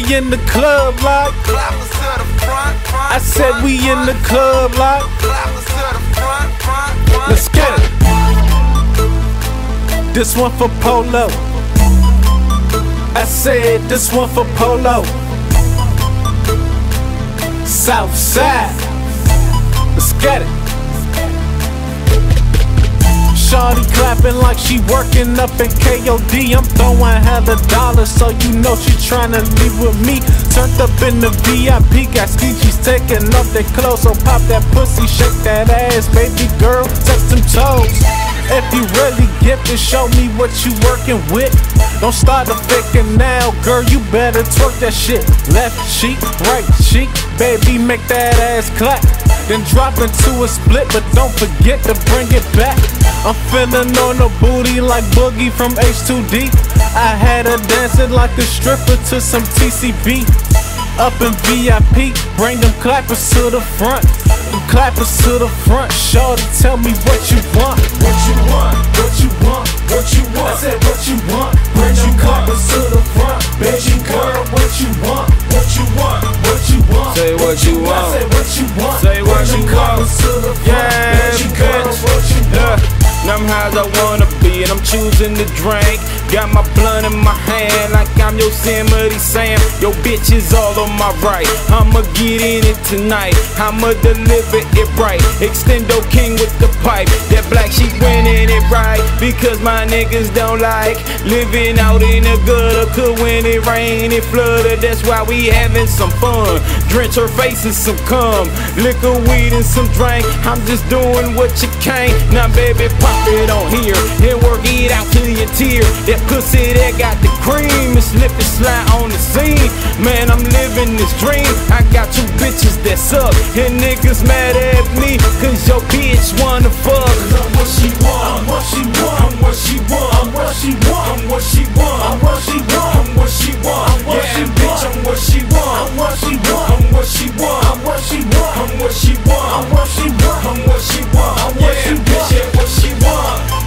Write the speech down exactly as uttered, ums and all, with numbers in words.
in the club like. I said we in the club like. Let's get it. This one for Polo. I said this one for Polo. South side. Let's get it. Shawty clapping like she working up in K O D. I'm throwing hella dollars, so you know she tryna leave with me. Turned up in the V I P, got ski, she's taking off their clothes. So pop that pussy, shake that ass, baby girl, touch them toes. If you really gifted, show me what you working with. Don't start a faking now, girl, you better twerk that shit. Left cheek, right cheek, baby, make that ass clap. Then drop into a split, but don't forget to bring it back. I'm feeling on the booty like Boogie from H two D. I had her dancing like a stripper to some T C B. Up in V I P, bring them clappers to the front. Them clappers to the front. Shorty, tell me what you want. What you want, what you want, what you want. I said what you want. Bring them clappers to the front. Baby girl, what you want, what you want, what you want. Say what you want. I said what you want. Say what you want. To the front. Yeah, baby girl, bitch. what you want. Yeah. And I'm high as I wanna be, and I'm choosing to drink. Got my blunt in my hand like I'm Yosemite Sam. Yo, bitch is all on my right. I'ma get in it tonight. I'ma deliver it right. Extendo King with the pipe. That black sheep winning it right. Because my niggas don't like living out in the gutter. Cause when it rain, it flooded. That's why we having some fun. Drench her face in some cum. Liquor, weed, and some drink. I'm just doing what you can. Now, baby, pop it on here and work it out to your tear. That pussy that got the cream and slip and slide on the scene. Man, I'm living this dream. I got two bitches that suck and niggas mad at me cause your bitch wanna fuck. I'm what she want, I'm what she want, I'm what she want, I'm what she want, I'm what she want, I'm what she want, I'm what she want, I'm what she want, bitch, I'm what she want, I'm what she want, I'm what she want, I'm what she want, I'm what she want, I'm what she want, I'm what she want, I'm what she want, yeah, what she want.